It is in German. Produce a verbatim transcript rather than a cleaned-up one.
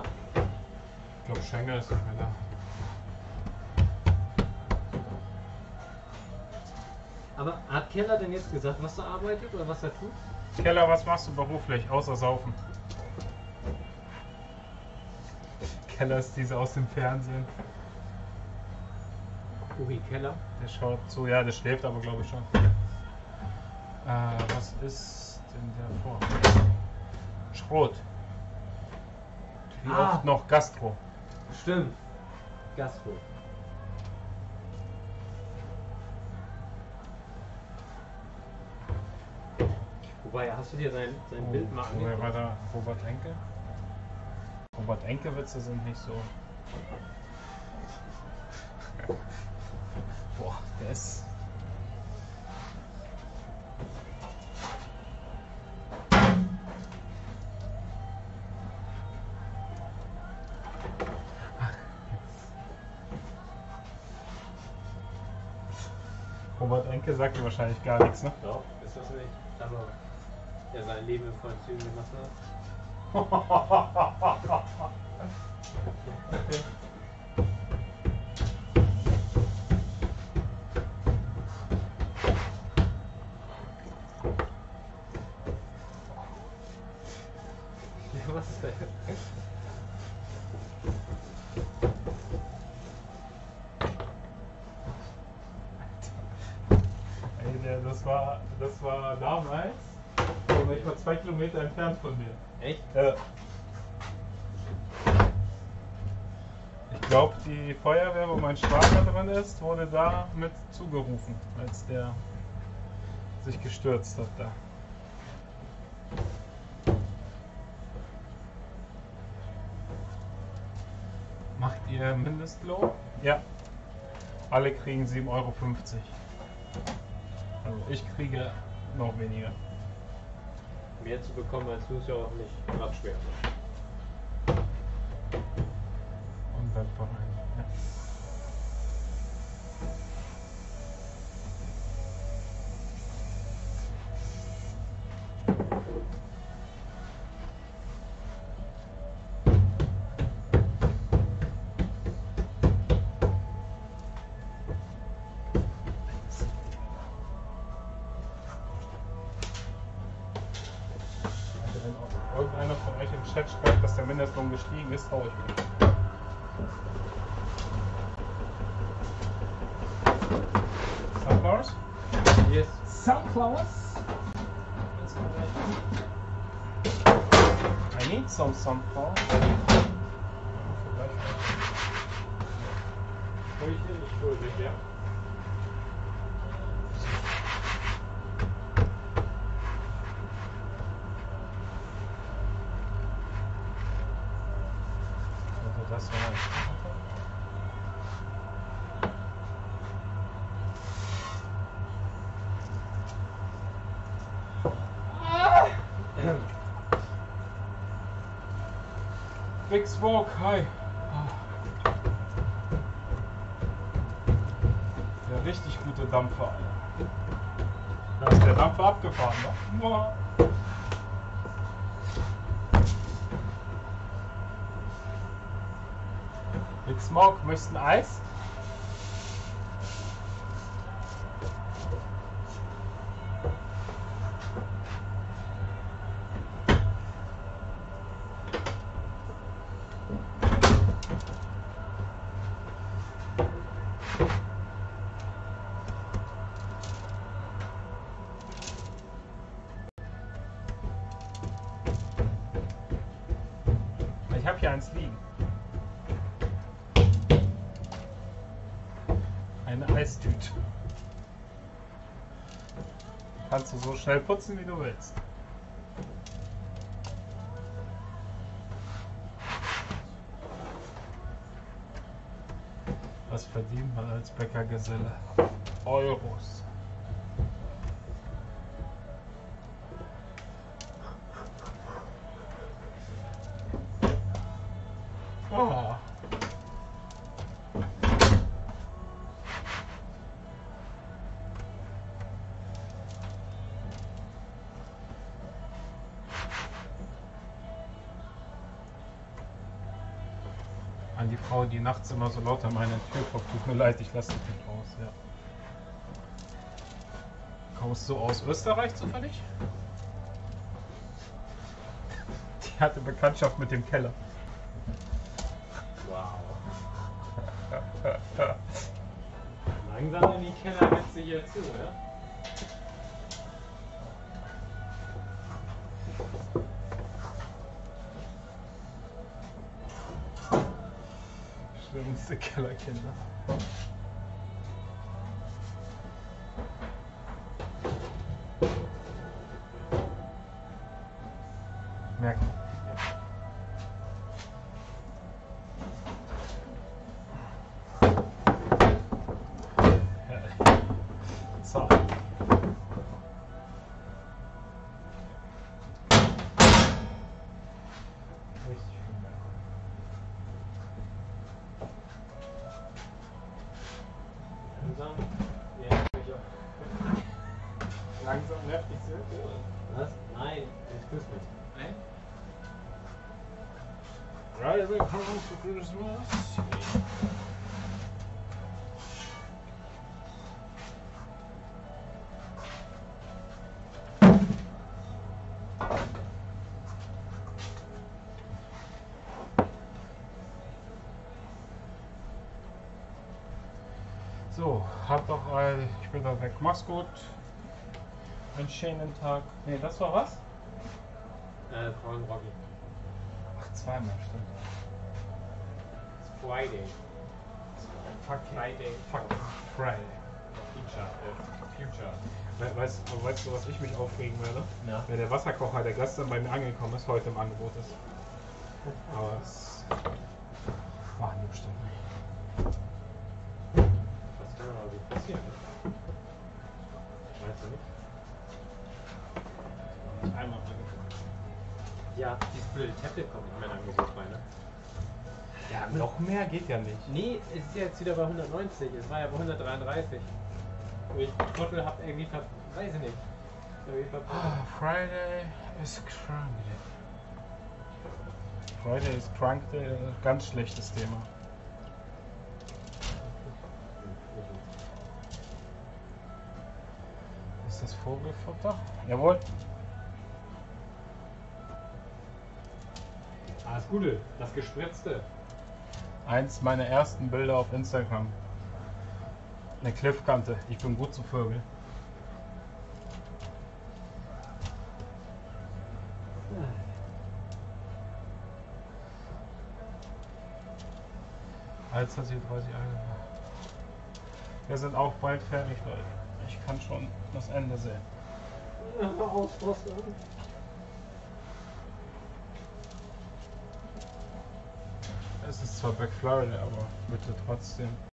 Ich glaube, Schenker ist nicht mehr da. Aber hat Keller denn jetzt gesagt, was er arbeitet oder was er tut? Keller, was machst du beruflich, außer saufen? Keller ist diese aus dem Fernsehen. Uri Keller. Der schaut so, ja, der schläft aber glaube ich schon. Äh, was ist denn der vor? Schrot. Wie Ah. oft noch Gastro? Stimmt. Gastro. Wobei, hast du dir sein, sein Oh, Bild mal wer war angeguckt? da? Robert Enke? Robert Enke-Witze sind nicht so. Boah, der ist. Robert Enke sagt dir wahrscheinlich gar nichts, ne? Doch, ist das nicht. Aber er sein Leben in vollen Zügen genossen hat. Ja, was ist denn? Ey, der, das war, das war damals, so nicht mal zwei Kilometer entfernt von mir. Echt? Ja. Ich glaube, die Feuerwehr, wo mein Schwager drin ist, wurde da mit zugerufen, als der sich gestürzt hat da. Macht ihr Mindestlohn? Ja. Alle kriegen sieben Euro fünfzig. Also ich kriege noch weniger. Mehr zu bekommen als du ist ja auch nicht gerade schwer. Und dann von einem. Ja. Also wenn auch irgendeiner von euch im Chat schreibt, dass der Mindestlohn gestiegen ist, hau ich ihn. Sunflowers? Yes. Sunflowers? I need some sunflowers. Hol ich dir nicht schuldig, ja? Also das war Big Smoke, hi. Der richtig gute Dampfer, Alter. Da ist der Dampfer abgefahren, ne? Boah. Big Smoke, möchtest du ein Eis? Ich habe hier eins liegen. Eine Eistüte. Kannst du so schnell putzen, wie du willst. Was verdient man als Bäckergeselle? Euros. Oh. An die Frau, die nachts immer so laut an meine Tür klopft. Tut mir leid, ich lasse dich nicht raus. Ja. Kommst du aus Österreich zufällig? Die hatte Bekanntschaft mit dem Keller. Wow. Langsam in die Keller gibt's sich hier zu, oder? Schlimmste Kellerkinder. Merken. So. Richtig schön. Langsam. Ja, ich auch. Langsam nervt dich sehr. Was? Nein, ich küsse nicht. Nein? Right, willkommen zu Christmas. So, habt doch ein, ich bin da weg. Mach's gut. Einen schönen Tag. Ne, das war was? Äh, Frauen Rocky. Ach, zweimal, stimmt. It's Friday. Fucking Friday. Fucking Friday. Future. Äh, Future. We weißt, weißt du, was ich mich aufregen werde? Ja. Wenn der Wasserkocher, der gestern bei mir angekommen ist, heute im Angebot ist. Aber es machen die bestimmt nicht. Was kann aber so passieren? Ne? Weißt du nicht? Einmal bitte. Ja, dieses blöde Tablet kommt nicht mehr in Angebot rein, ne? Ja, noch mehr geht ja nicht. Nee, es ist jetzt wieder bei hundertneunzig. Es war ja bei hundertdreiunddreißig. Und ich Trottel hab irgendwie ver... weiß ich nicht. Irgendwie verpasst. Ah, Friday is Crunk Day. Friday is Crunk Day, ganz schlechtes Thema. Ist das Vogelfutter? Jawohl. Ah, das Gute, das Gespritzte. Eins meiner ersten Bilder auf Instagram. Eine Cliffkante. Ich bin gut zu Vögel. Als hat sie dreißig angefangen. Wir sind auch bald fertig, Leute. Ich kann schon das Ende sehen. Ausfrosten. Es ist zwar Back Florida, aber bitte trotzdem.